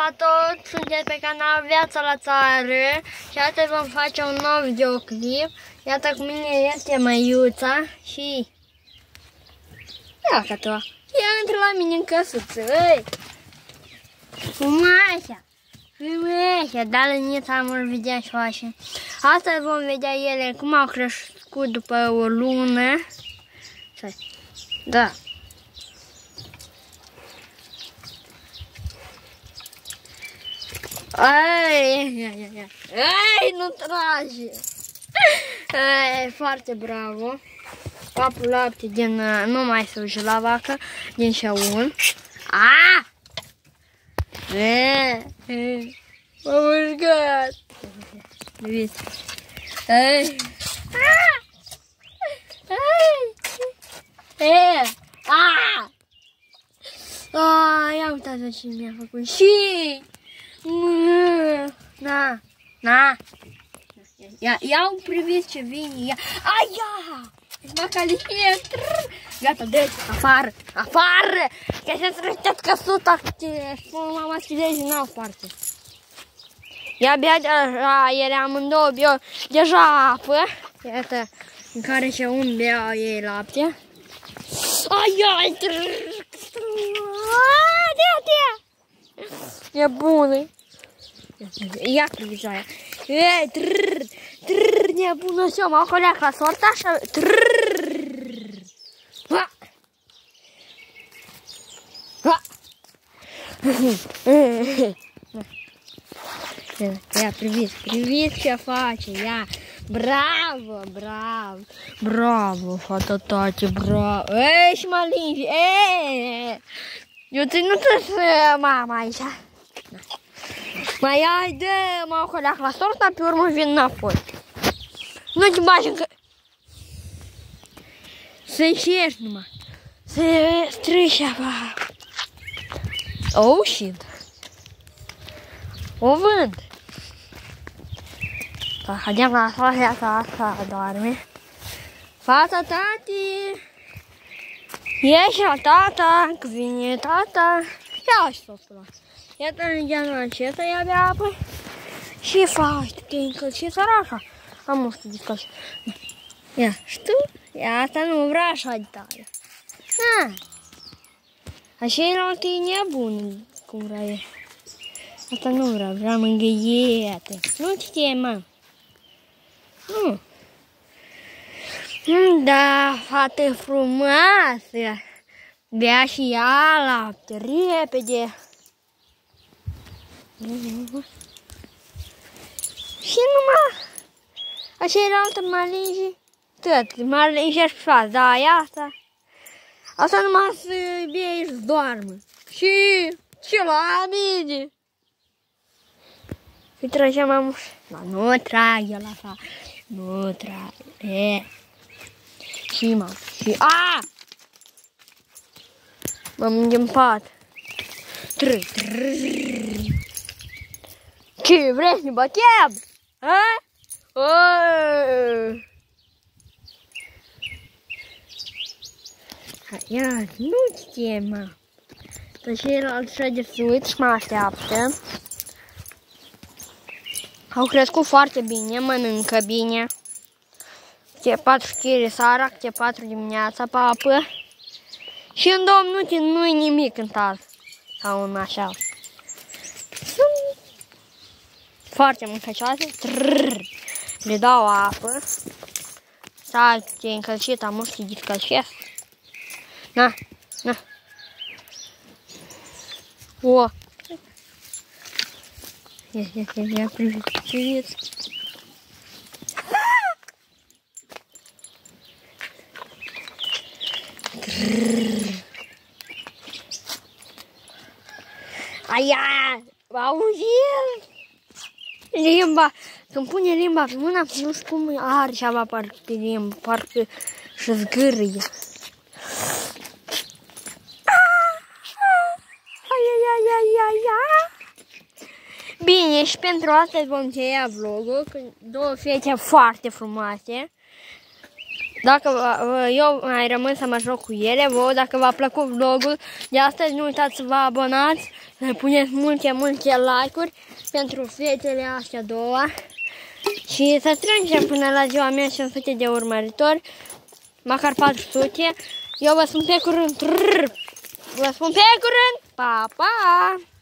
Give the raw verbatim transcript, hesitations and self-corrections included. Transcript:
la tot! Sunteți pe canal Viața la Țară și astăzi vom face un nou videoclip. Iată cu mine este Măiuța și... Iată tu! Ea intră la mine în căsuță, ei! Frumoasă! Frumoasă! Dar lănița am vedea și așa. Astăzi vom vedea ele cum au crescut după o lună. Da! Ai, ia, ia, ia. Ai, nu trage! Ai, foarte bravo! Papul lapte din, nu mai suge la vacă, din șaun. Ah! E, e, m-am urcat! Uite! Ai! Ah! Ai! E! Ah! Ah, ia uitați ce mi-a făcut și... Na, na. Ia, ia priviți ce vine, ia. Aia! Macalinie. Gata, deci, afară, afară. Că se trășteat căsuta. Mama schidezi n-au foarte. Ia bea deja, ele amândouă beau deja apă. Iată, în care și un bea ei lapte. Aia! Dea, dea! E bună. Ia priviți aia. E, trrr, trrr, e bună și eu, mă ocoleac la sorta așa. Trrr. Ha. Ha. Ia priviți, priviți ce face, ia. Bravo, bravo, bravo, fata tate, bravo. Ei, și mă lingi, ei. Eu ținut să mama aici. Mai ai de mă ocoleac la sorta, pe urmă vin înapoi. Nu te bagi încă. Să-i ieși numai. Să strâși apa. Oh, shit. O vând. Hadeam la fata asta, doarme. Fata tati. Ieși la tata, că vine tata. Ia și sosul ăla. Iată în genul acesta, ia bea apă. Și faci, te încălci săraca. Am o să discuți. Ia, știu? Ia, asta nu vrea așa de tare. Na. Așa e la altă nebună, cum vrea e. Asta nu vrea, vrea mângâiete. Nu știe, mă. Nu. Da, fată frumoasă. Bea și ea lapte, repede. Și numai așa era altă malinge, tot, malinge și față, da, e asta. Asta numai să bei și doarmă. Și, și la mine. Îi tragea mamuș. Da, nu trage la așa, nu trage, e. Și mă, și, a! M-am înghepat. Tră, tră. Ce, vrei să ne batem? Ha? Oh! Ia, nu știe, mă. Că ceilalți și-a de suit și mă așteaptă. Au crescut foarte bine, mănâncă bine. Câte patru chile seara, câte patru dimineața pe apă. Și în două minute nu-i nimic în tal. Sau în așa. Sunt foarte mâncăcioase. Le dau apă. Stai, te-ai încălcit, am să te descălcesc. Na, na. O. Ia, ia, ia, ia, priviți, priviți. Aia, auzi? Limba, când pune limba pe mâna, nu știu cum are ceva parcă pe limba, parcă și zgârie. Bine, și pentru asta vom încheia vlogul, cu două fete foarte frumoase. Dacă eu mai rămân să mă joc cu ele, vouă, dacă v-a plăcut vlogul de astăzi, nu uitați să vă abonați, să puneți multe, multe like-uri pentru fetele astea două și să strângem până la ziua mea cinci sute de urmăritori, măcar patru sute. Eu vă spun pe curând, vă spun pe curând, pa, pa!